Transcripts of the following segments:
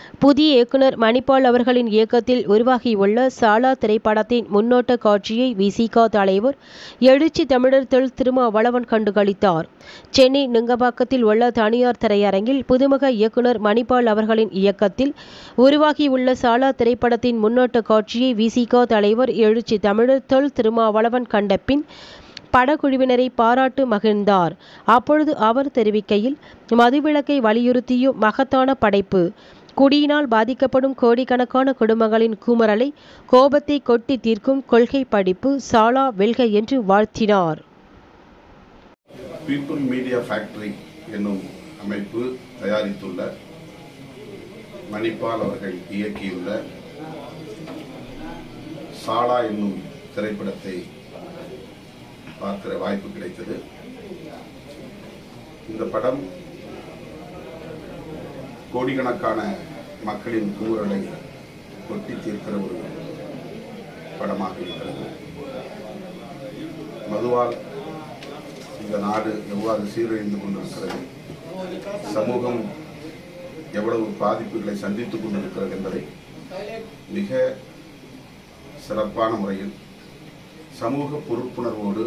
புதிய இயக்குனர் மணிபால் அவர்களின் இயக்கத்தில் உருவாகியுள்ள சாலா திரைப்படத்தின் முன்னோட்ட காட்சியை விசிக தலைவர் எழுச்சி தமிழர் வளவன் கண்டுகளித்தார். சென்னை நுங்கம்பாக்கத்தில் உள்ள தனியார் திரையரங்கில் புதுமுக இயக்குனர் மணிபால் அவர்களின் இயக்கத்தில் உருவாகியுள்ள சாலா திரைப்படத்தின் முன்னோட்ட காட்சியை விசிக தலைவர் எழுச்சி தமிழர் வளவன் கண்ட பின் படக்குழுவினரை பாராட்டு மகிழ்ந்தார். அப்பொழுது அவர் தெரிவிக்கையில், மதுவிலக்கை வலியுறுத்தியும் மகத்தான படைப்பு, குடியினால் பாதிக்கப்படும் கோடிக்கணக்கான குடும்பங்களின் குமுறலை கோபத்தை கொட்டி தீர்க்கும் கொள்கை படிப்பு, சாலா வெல்க என்று வாழ்த்தினார். பீப்புள் மீடியா ஃபேக்டரி என்னும் அமைப்பு தயாரித்துள்ள மணிபால் அவர்கள் இயக்கியுள்ள சாலா என்னும் திரைப்படத்தை பார்க்கிற வாய்ப்பு கிடைத்தது. இந்த படம் கோடிக்கணக்கான மக்களின் குமுறலை கொட்டி தீர்க்கிற ஒரு படமாக இருக்கிறது. மதுவால் இந்த நாடு எவ்வாறு சீரழிந்து கொண்டிருக்கிறது, சமூகம் எவ்வளவு பாதிப்புகளை சந்தித்துக் கொண்டிருக்கிறது என்பதை மிக சிறப்பான முறையில் சமூக பொறுப்புணர்வோடு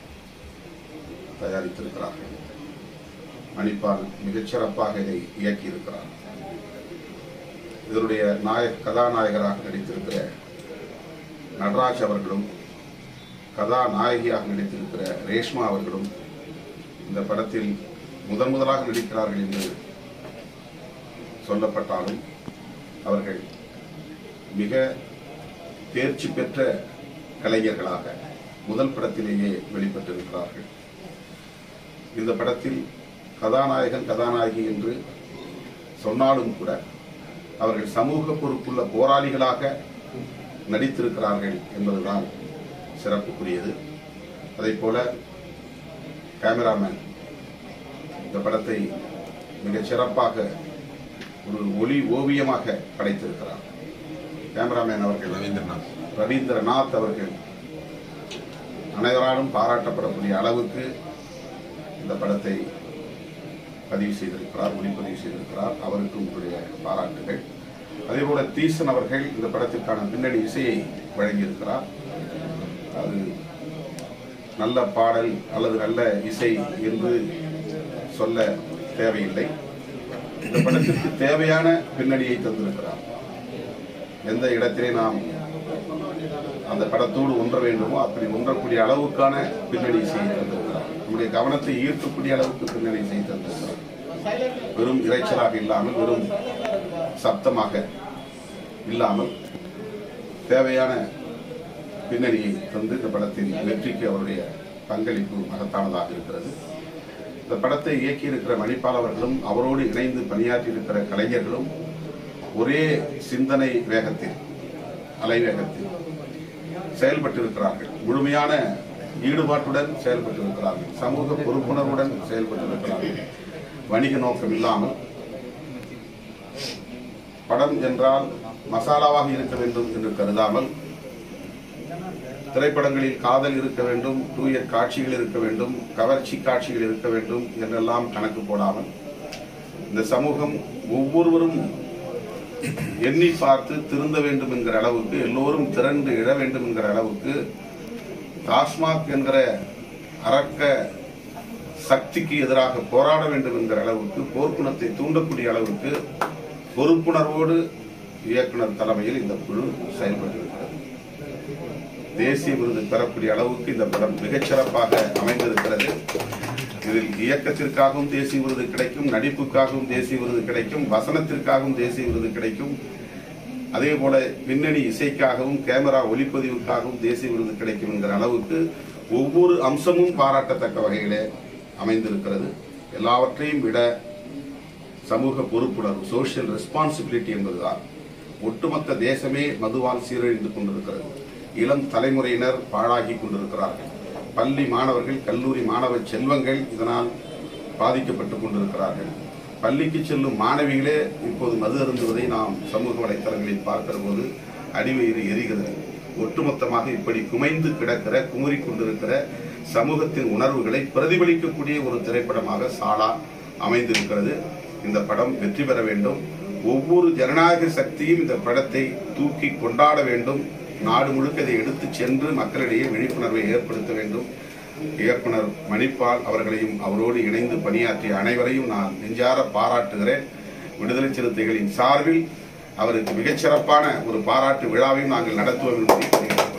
தயாரித்திருக்கிறார்கள். மணிபால் மிகச்சிறப்பாக இதை இயக்கியிருக்கிறார். இதனுடைய கதாநாயகராக நடித்திருக்கிற நடராஜ் அவர்களும், கதாநாயகியாக நடித்திருக்கிற ரேஷ்மா அவர்களும் இந்த படத்தில் முதலாக நடிக்கிறார்கள் என்று சொல்லப்பட்டாலும் அவர்கள் மிக தேர்ச்சி பெற்ற கலைஞர்களாக முதல் படத்திலேயே வெளிப்பட்டிருக்கிறார்கள். இந்த படத்தில் கதாநாயகன் கதாநாயகி என்று சொன்னாலும் கூட அவர்கள் சமூக பொறுப்புள்ள போராளிகளாக நடித்திருக்கிறார்கள் என்பதுதான் சிறப்புக்குரியது. அதே போல கேமராமேன் இந்த படத்தை மிகச் சிறப்பாக ஒரு ஒளி ஓவியமாக படைத்திருக்கிறார். கேமராமேன் அவர்கள் ரவீந்திரநாத் அவர்கள் அனைவராலும் பாராட்டப்படக்கூடிய அளவுக்கு இந்த படத்தை பதிவு செய்திருக்கிறார், ஒளிப்பதிவு செய்திருக்கிறார். அவருக்கு உங்களுடைய பாராட்டுகள். அதேபோல தீசன் அவர்கள் இந்த படத்திற்கான பின்னணி இசையை வழங்கியிருக்கிறார். அது நல்ல பாடல் அல்லது நல்ல இசை என்று சொல்ல தேவையில்லை. இந்த படத்திற்கு தேவையான பின்னணியை தந்திருக்கிறார். எந்த இடத்திலே நாம் அந்த படத்தோடு ஒன்ற வேண்டுமோ அப்படி ஒன்றக்கூடிய அளவுக்கான பின்னணி இசையை தந்திருக்கிறார். நம்முடைய கவனத்தை ஈர்க்கக்கூடிய அளவுக்கு பின்னணி இசையை தந்திருக்கிறார். வெறும் இறைச்சலாக இல்லாமல், வெறும் சப்தமாக இல்லாமல் தேவையான பின்னணியை தந்து இந்த படத்தின் வெற்றிக்கு அவருடைய பங்களிப்பு மகத்தானதாக இருக்கிறது. இந்த படத்தை இயக்கியிருக்கிற மணிபால் அவர்களும் அவரோடு இணைந்து பணியாற்றி இருக்கிற கலைஞர்களும் ஒரே சிந்தனை வேகத்தில், அலைவேகத்தில் செயல்பட்டிருக்கிறார்கள். முழுமையான ஈடுபாட்டுடன் செயல்பட்டிருக்கிறார்கள். சமூக பொறுப்புணர்வுடன் செயல்பட்டிருக்கிறார்கள். வணிக நோக்கம் இல்லாமல், படம் என்றால் மசாலாவாக இருக்க வேண்டும் என்று கருதாமல், திரைப்படங்களில் காதல் இருக்க வேண்டும், தூய காட்சிகள் இருக்க வேண்டும், கவர்ச்சி காட்சிகள் இருக்க வேண்டும் என்றெல்லாம் கணக்கு போடாமல், இந்த சமூகம் ஒவ்வொருவரும் எண்ணி பார்த்து திருந்த வேண்டும் என்கிற அளவுக்கு, எல்லோரும் திரண்டு இழ வேண்டும் என்கிற அளவுக்கு, டாஸ்மாக் என்கிற அரக்க சக்திக்கு எதிராக போராட வேண்டும் என்கிற அளவுக்கு, போர்க்குணத்தை தூண்டக்கூடிய அளவுக்கு பொறுப்புணர்வோடு இயக்குனர் தலைமையில் இந்த குழு செயல்பட்டிருக்கிறது. தேசிய விருது பெறக்கூடிய அளவுக்கு இந்த படம் மிகச்சிறப்பாக அமைந்திருக்கிறது. இதில் இயக்கத்திற்காகவும் தேசிய விருது கிடைக்கும், நடிப்புக்காகவும் தேசிய விருது கிடைக்கும், வசனத்திற்காகவும் தேசிய விருது கிடைக்கும். அதே போல பின்னணி இசைக்காகவும் கேமரா ஒளிப்பதிவுக்காகவும் தேசிய விருது கிடைக்கும் என்கிற அளவுக்கு ஒவ்வொரு அம்சமும் பாராட்டத்தக்க வகையிலே அமைந்திருக்கிறது. எல்லாவற்றையும் விட சமூக பொறுப்புணர்வு, சோசியல் ரெஸ்பான்சிபிலிட்டி என்பதுதான். ஒட்டுமொத்த தேசமே மதுவால் சீரழிந்து கொண்டிருக்கிறது. இளம் தலைமுறையினர் பாழாகி கொண்டிருக்கிறார்கள். பள்ளி மாணவர்கள், கல்லூரி மாணவ செல்வங்கள் இதனால் பாதிக்கப்பட்டுக் கொண்டிருக்கிறார்கள். பள்ளிக்கு செல்லும் மாணவிகளே இப்போது மது அருந்துவதை நாம் சமூக வலைத்தளங்களில் பார்க்கிற போது அடிவயிறு எரிகிறது. ஒட்டுமொத்தமாக இப்படி குமைந்து கிடக்கிற, குமுறிக் கொண்டிருக்கிற சமூகத்தின் உணர்வுகளை பிரதிபலிக்கக்கூடிய ஒரு திரைப்படமாக சாலா அமைந்திருக்கிறது. இந்த படம் வெற்றி பெற வேண்டும். ஒவ்வொரு ஜனநாயக சக்தியும் இந்த படத்தை தூக்கி கொண்டாட வேண்டும். நாடு முழுக்க இதை எடுத்து சென்று மக்களிடையே விழிப்புணர்வை ஏற்படுத்த வேண்டும். இயக்குனர் மணிப்பால் அவர்களையும் அவரோடு இணைந்து பணியாற்றிய அனைவரையும் நான் நெஞ்சார பாராட்டுகிறேன். விடுதலை சிறுத்தைகளின் சார்பில் அவருக்கு மிகச்சிறப்பான ஒரு பாராட்டு விழாவையும் நாங்கள் நடத்துவோம் என்பதை